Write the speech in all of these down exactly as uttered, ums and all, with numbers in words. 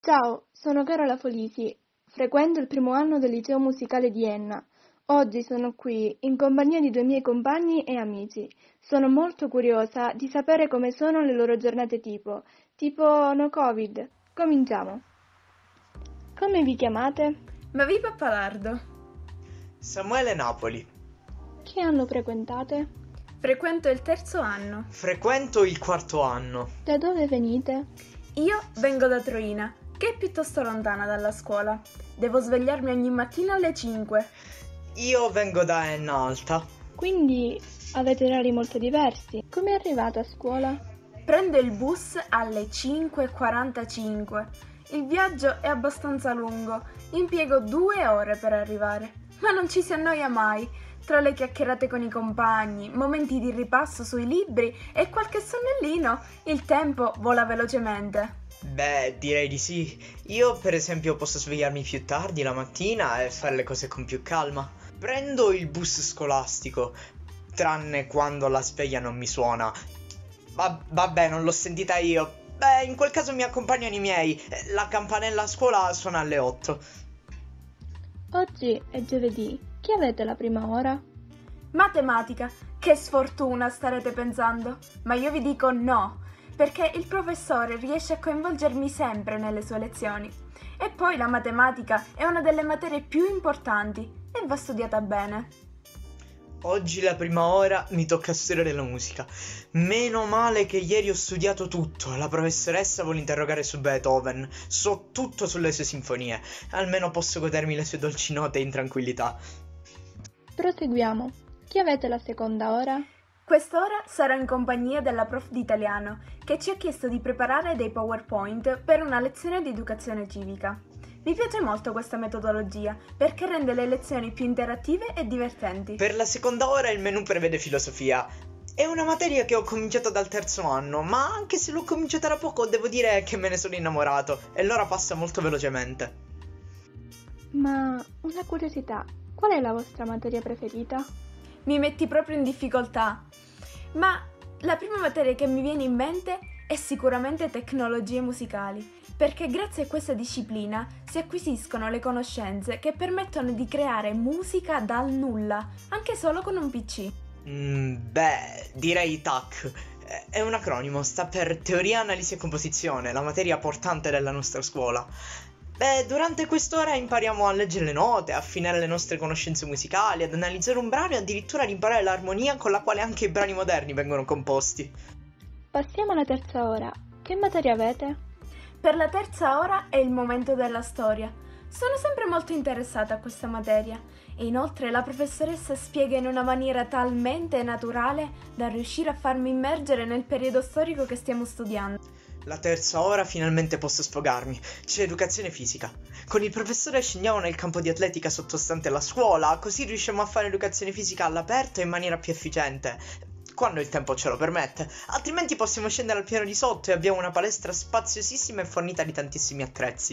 Ciao, sono Carola Folisi, frequento il primo anno del liceo musicale di Enna. Oggi sono qui in compagnia di due miei compagni e amici. Sono molto curiosa di sapere come sono le loro giornate tipo, tipo no Covid. Cominciamo. Come vi chiamate? Mavi Pappalardo. Samuele Napoli. Che anno frequentate? Frequento il terzo anno. Frequento il quarto anno. Da dove venite? Io vengo da Troina, che è piuttosto lontana dalla scuola. Devo svegliarmi ogni mattina alle cinque. Io vengo da Enna Alta. Quindi avete orari molto diversi. Come arrivate a scuola? Prendo il bus alle cinque e quarantacinque. Il viaggio è abbastanza lungo, impiego due ore per arrivare, ma non ci si annoia mai. Tra le chiacchierate con i compagni, momenti di ripasso sui libri e qualche sonnellino, il tempo vola velocemente. Beh, direi di sì. Io, per esempio, posso svegliarmi più tardi la mattina e fare le cose con più calma. Prendo il bus scolastico, tranne quando la sveglia non mi suona. Va- vabbè, non l'ho sentita io. Beh, in quel caso mi accompagnano i miei. La campanella a scuola suona alle otto. Oggi è giovedì. Chi avete la prima ora? Matematica, che sfortuna starete pensando, ma io vi dico no, perché il professore riesce a coinvolgermi sempre nelle sue lezioni. E poi la matematica è una delle materie più importanti e va studiata bene. Oggi la prima ora mi tocca studiare la musica. Meno male che ieri ho studiato tutto. La professoressa vuole interrogare su Beethoven. So tutto sulle sue sinfonie. Almeno posso godermi le sue dolci note in tranquillità. Proseguiamo. Chi avete la seconda ora? Quest'ora sarò in compagnia della prof di italiano, che ci ha chiesto di preparare dei PowerPoint per una lezione di educazione civica. Mi piace molto questa metodologia, perché rende le lezioni più interattive e divertenti. Per la seconda ora il menù prevede filosofia. È una materia che ho cominciato dal terzo anno, ma anche se l'ho cominciata da poco devo dire che me ne sono innamorato e l'ora passa molto velocemente. Ma una curiosità, qual è la vostra materia preferita? Mi metti proprio in difficoltà, ma la prima materia che mi viene in mente è sicuramente tecnologie musicali, perché grazie a questa disciplina si acquisiscono le conoscenze che permettono di creare musica dal nulla, anche solo con un P C. Mm, beh, direi T A C. È un acronimo, sta per Teoria, Analisi e Composizione, la materia portante della nostra scuola. Beh, durante quest'ora impariamo a leggere le note, a affinare le nostre conoscenze musicali, ad analizzare un brano e addirittura ad imparare l'armonia con la quale anche i brani moderni vengono composti. Passiamo alla terza ora. Che materia avete? Per la terza ora è il momento della storia. Sono sempre molto interessata a questa materia e inoltre la professoressa spiega in una maniera talmente naturale da riuscire a farmi immergere nel periodo storico che stiamo studiando. La terza ora finalmente posso sfogarmi. C'è educazione fisica. Con il professore scendiamo nel campo di atletica sottostante alla scuola, così riusciamo a fare educazione fisica all'aperto in maniera più efficiente, quando il tempo ce lo permette. Altrimenti possiamo scendere al piano di sotto e abbiamo una palestra spaziosissima e fornita di tantissimi attrezzi.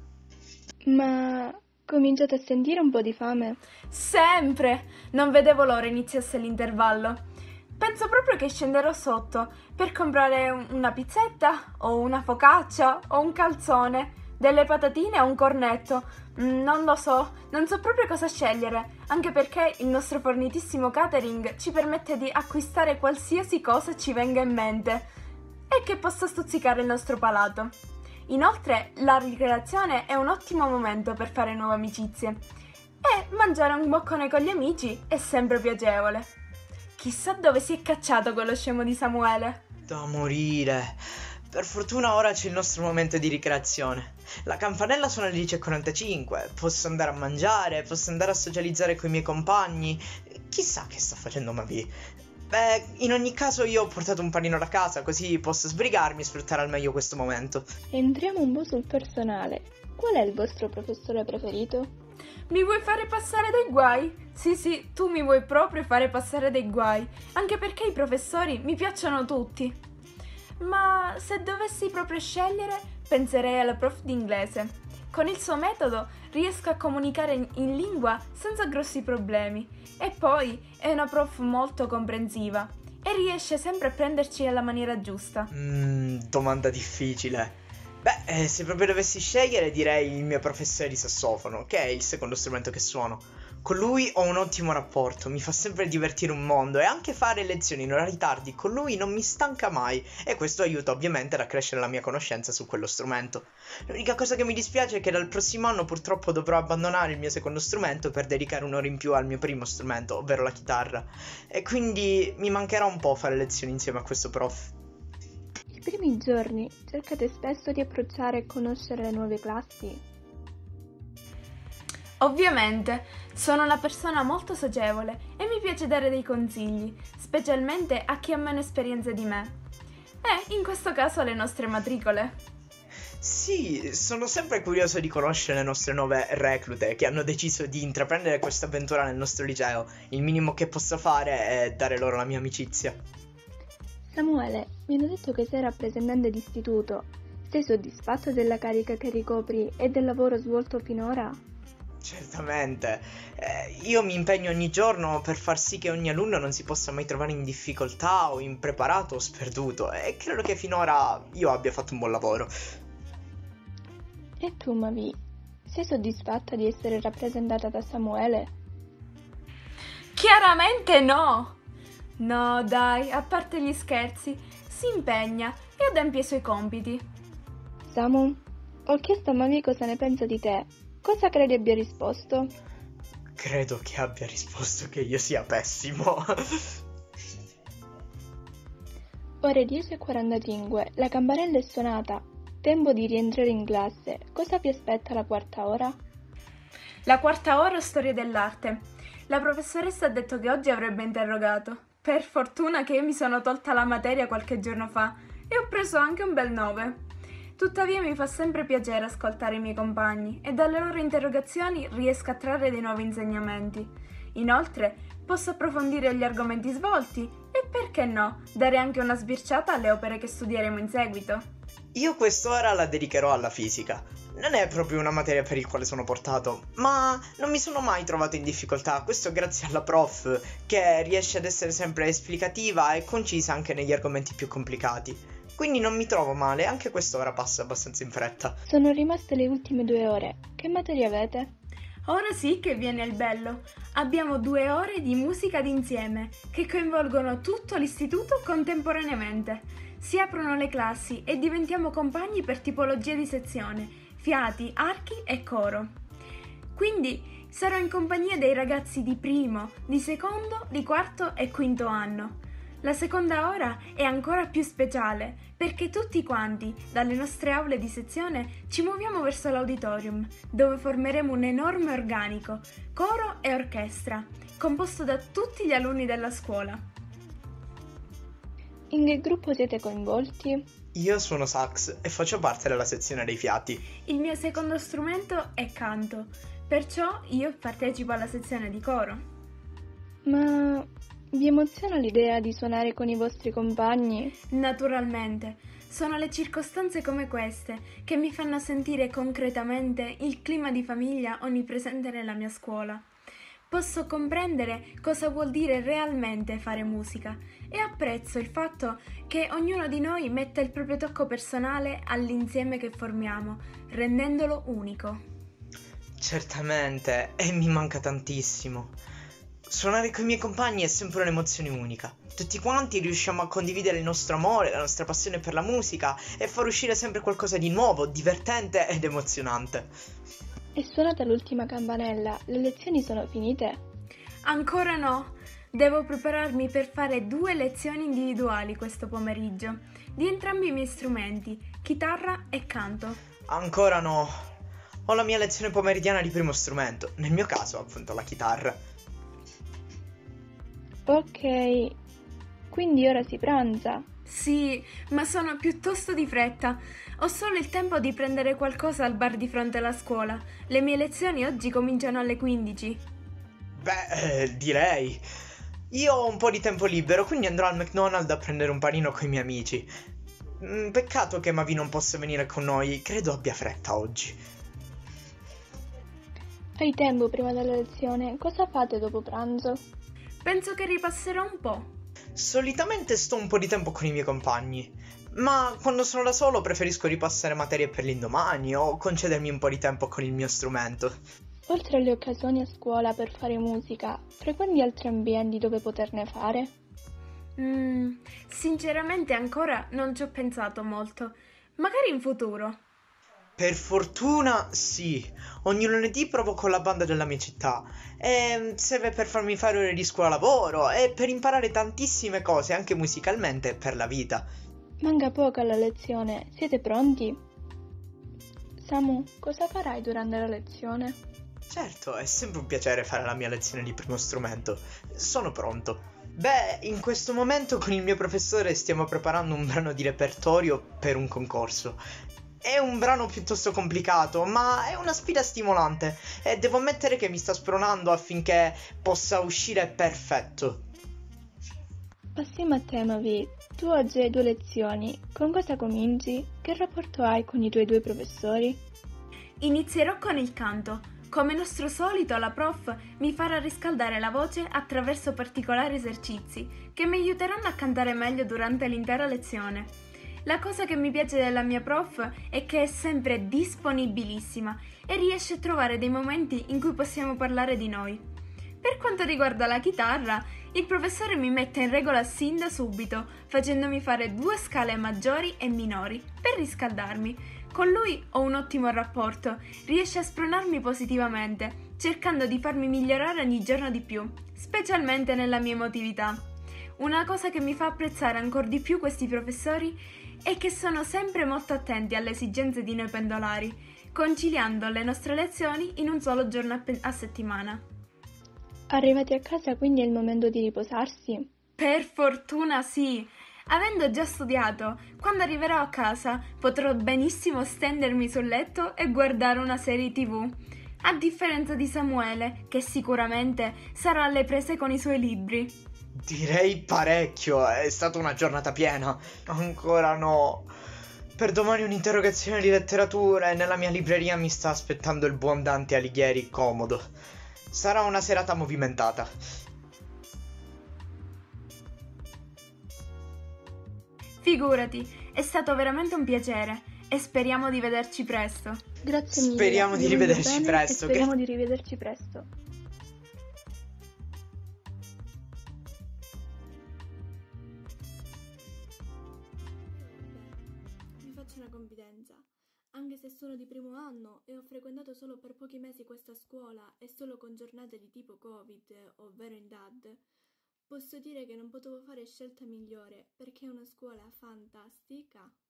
Ma cominciate a sentire un po' di fame? Sempre! Non vedevo l'ora iniziasse l'intervallo. Penso proprio che scenderò sotto per comprare un- una pizzetta o una focaccia o un calzone, delle patatine o un cornetto. Mm, non lo so, non so proprio cosa scegliere, anche perché il nostro fornitissimo catering ci permette di acquistare qualsiasi cosa ci venga in mente e che possa stuzzicare il nostro palato. Inoltre, la ricreazione è un ottimo momento per fare nuove amicizie e mangiare un boccone con gli amici è sempre piacevole. Chissà dove si è cacciato quello scemo di Samuele. Da morire. Per fortuna ora c'è il nostro momento di ricreazione. La campanella suona alle dieci e quarantacinque. Posso andare a mangiare, posso andare a socializzare con i miei compagni. Chissà che sta facendo Mavi. Beh, in ogni caso io ho portato un panino da casa, così posso sbrigarmi e sfruttare al meglio questo momento. Entriamo un po' sul personale. Qual è il vostro professore preferito? Mi vuoi fare passare dei guai? Sì, sì, tu mi vuoi proprio fare passare dei guai, anche perché i professori mi piacciono tutti. Ma se dovessi proprio scegliere, penserei alla prof di inglese. Con il suo metodo riesco a comunicare in, in lingua senza grossi problemi. E poi è una prof molto comprensiva e riesce sempre a prenderci alla maniera giusta. Mmm, domanda difficile. Beh, eh, se proprio dovessi scegliere direi il mio professore di sassofono, che è il secondo strumento che suono. Con lui ho un ottimo rapporto, mi fa sempre divertire un mondo e anche fare lezioni in orari tardi con lui non mi stanca mai e questo aiuta ovviamente ad accrescere la mia conoscenza su quello strumento. L'unica cosa che mi dispiace è che dal prossimo anno purtroppo dovrò abbandonare il mio secondo strumento per dedicare un'ora in più al mio primo strumento, ovvero la chitarra, e quindi mi mancherà un po' fare lezioni insieme a questo prof. I primi giorni cercate spesso di approcciare e conoscere le nuove classi? Ovviamente, sono una persona molto socievole e mi piace dare dei consigli, specialmente a chi ha meno esperienza di me. E in questo caso alle nostre matricole. Sì, sono sempre curioso di conoscere le nostre nuove reclute che hanno deciso di intraprendere questa avventura nel nostro liceo. Il minimo che posso fare è dare loro la mia amicizia. Samuele, mi hanno detto che sei rappresentante d'istituto. Sei soddisfatto della carica che ricopri e del lavoro svolto finora? Certamente, eh, io mi impegno ogni giorno per far sì che ogni alunno non si possa mai trovare in difficoltà o impreparato o sperduto e credo che finora io abbia fatto un buon lavoro. E tu, Mavi, sei soddisfatta di essere rappresentata da Samuele? Chiaramente no! No, dai, a parte gli scherzi, si impegna e adempie i suoi compiti. Samu, ho chiesto a Mavi cosa ne pensa di te. Cosa credi abbia risposto? Credo che abbia risposto che io sia pessimo. Ore dieci e quarantacinque, la campanella è suonata. Tempo di rientrare in classe. Cosa vi aspetta la quarta ora? La quarta ora è storia dell'arte. La professoressa ha detto che oggi avrebbe interrogato. Per fortuna che io mi sono tolta la materia qualche giorno fa e ho preso anche un bel nove. Tuttavia mi fa sempre piacere ascoltare i miei compagni e dalle loro interrogazioni riesco a trarre dei nuovi insegnamenti. Inoltre posso approfondire gli argomenti svolti e, perché no, dare anche una sbirciata alle opere che studieremo in seguito. Io quest'ora la dedicherò alla fisica. Non è proprio una materia per il quale sono portato, ma non mi sono mai trovato in difficoltà, questo grazie alla prof, che riesce ad essere sempre esplicativa e concisa anche negli argomenti più complicati. Quindi non mi trovo male, anche quest'ora passa abbastanza in fretta. Sono rimaste le ultime due ore. Che materia avete? Ora sì che viene il bello. Abbiamo due ore di musica d'insieme, che coinvolgono tutto l'istituto contemporaneamente. Si aprono le classi e diventiamo compagni per tipologia di sezione, fiati, archi e coro. Quindi sarò in compagnia dei ragazzi di primo, di secondo, di quarto e quinto anno. La seconda ora è ancora più speciale perché tutti quanti, dalle nostre aule di sezione, ci muoviamo verso l'auditorium, dove formeremo un enorme organico, coro e orchestra, composto da tutti gli alunni della scuola. In che gruppo siete coinvolti? Io suono sax e faccio parte della sezione dei fiati. Il mio secondo strumento è canto, perciò io partecipo alla sezione di coro. Ma vi emoziona l'idea di suonare con i vostri compagni? Naturalmente, sono le circostanze come queste che mi fanno sentire concretamente il clima di famiglia onnipresente nella mia scuola. Posso comprendere cosa vuol dire realmente fare musica e apprezzo il fatto che ognuno di noi metta il proprio tocco personale all'insieme che formiamo, rendendolo unico. Certamente, e mi manca tantissimo. Suonare con i miei compagni è sempre un'emozione unica. Tutti quanti riusciamo a condividere il nostro amore, la nostra passione per la musica e far uscire sempre qualcosa di nuovo, divertente ed emozionante. È suonata l'ultima campanella, le lezioni sono finite? Ancora no, devo prepararmi per fare due lezioni individuali questo pomeriggio, di entrambi i miei strumenti, chitarra e canto. Ancora no, ho la mia lezione pomeridiana di primo strumento, nel mio caso appunto la chitarra. Ok, quindi ora si pranza? Sì, ma sono piuttosto di fretta. Ho solo il tempo di prendere qualcosa al bar di fronte alla scuola. Le mie lezioni oggi cominciano alle quindici. Beh, eh, direi. Io ho un po' di tempo libero, quindi andrò al McDonald's a prendere un panino con i miei amici. Mm, peccato che Mavi non possa venire con noi, credo abbia fretta oggi. Hai tempo prima della lezione, cosa fate dopo pranzo? Penso che ripasserò un po'. Solitamente sto un po' di tempo con i miei compagni, ma quando sono da solo preferisco ripassare materie per l'indomani o concedermi un po' di tempo con il mio strumento. Oltre alle occasioni a scuola per fare musica, frequenti altri ambienti dove poterne fare? Mm, sinceramente ancora non ci ho pensato molto. Magari in futuro. Per fortuna sì, ogni lunedì provo con la banda della mia città e serve per farmi fare ore di scuola lavoro e per imparare tantissime cose anche musicalmente per la vita. Manca poco alla lezione, siete pronti? Samu, cosa farai durante la lezione? Certo, è sempre un piacere fare la mia lezione di primo strumento. Sono pronto. Beh, in questo momento con il mio professore stiamo preparando un brano di repertorio per un concorso. È un brano piuttosto complicato, ma è una sfida stimolante e devo ammettere che mi sta spronando affinché possa uscire perfetto. Passiamo a te, Mavi. Tu oggi hai due lezioni. Con cosa cominci? Che rapporto hai con i tuoi due professori? Inizierò con il canto. Come nostro solito, la prof mi farà riscaldare la voce attraverso particolari esercizi che mi aiuteranno a cantare meglio durante l'intera lezione. La cosa che mi piace della mia prof è che è sempre disponibilissima e riesce a trovare dei momenti in cui possiamo parlare di noi. Per quanto riguarda la chitarra, il professore mi mette in regola sin da subito, facendomi fare due scale maggiori e minori per riscaldarmi. Con lui ho un ottimo rapporto, riesce a spronarmi positivamente, cercando di farmi migliorare ogni giorno di più, specialmente nella mia emotività. Una cosa che mi fa apprezzare ancora di più questi professori è che sono sempre molto attenti alle esigenze di noi pendolari, conciliando le nostre lezioni in un solo giorno a, pe- a settimana. Arrivati a casa, quindi è il momento di riposarsi? Per fortuna sì! Avendo già studiato, quando arriverò a casa potrò benissimo stendermi sul letto e guardare una serie tivù, a differenza di Samuele, che sicuramente sarà alle prese con i suoi libri. Direi parecchio, è stata una giornata piena. Ancora no. Per domani un'interrogazione di letteratura e nella mia libreria mi sta aspettando il buon Dante Alighieri comodo. Sarà una serata movimentata. Figurati, è stato veramente un piacere e speriamo di vederci presto. Grazie mille. Speriamo di vi voglio rivederci bene presto. E speriamo di rivederci presto. Vi faccio una confidenza. Anche se sono di primo anno e ho frequentato solo per pochi mesi questa scuola e solo con giornate di tipo Covid, ovvero in D A D, posso dire che non potevo fare scelta migliore perché è una scuola fantastica.